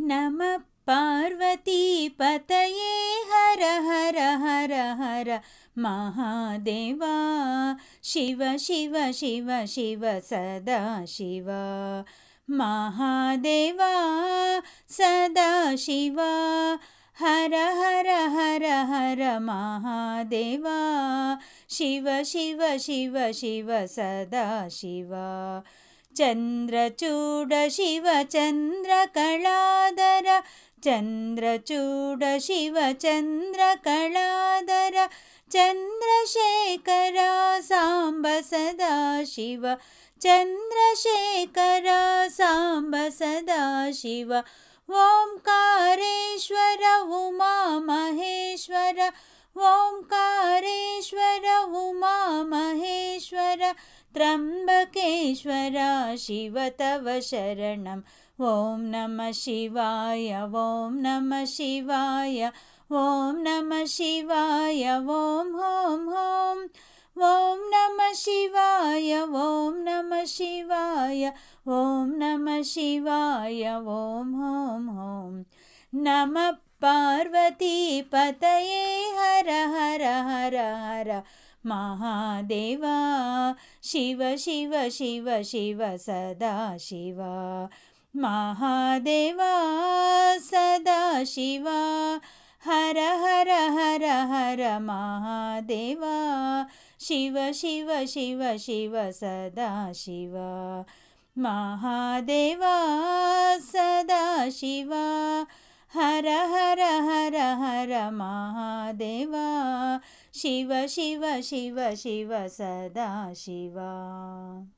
नमः पार्वती पतये हर हर हर हर महादेवा शिव शिव शिव शिव सदा शिव महादेवा सदा शिव हर हर हर हर महादेवा शिव शिव शिव शिव सदा शिव चंद्रचूड शिव चंद्रकलाधर चंद्रचूड शिव चंद्रकलाधर चंद्रशेखर सांब सदा शिव चंद्रशेखर सांब सदा शिव ओंकारेश्वर उमा महेश्वर ओंकारेश्वर उमा महेश्वर त्र्यंबकेश्वर शिव तव शरणम् ओम नमः शिवाय ओम नमः शिवाय ओम नमः शिवाय ओम ओम ओम ओम नमः शिवाय ओम नमः शिवाय ओम नमः शिवाय ओम ओम ओम नमः पार्वती पतये हर हर हर हर महादेवा शिव शिव शिव शिव सदा शिव महादेवा सदा शिव हर हर हर हर महादेवा शिव शिव शिव शिव सदा शिव महादेवा सदा शिव हर हर हर हर महादेवा शिव शिव शिव शिव सदा शिव।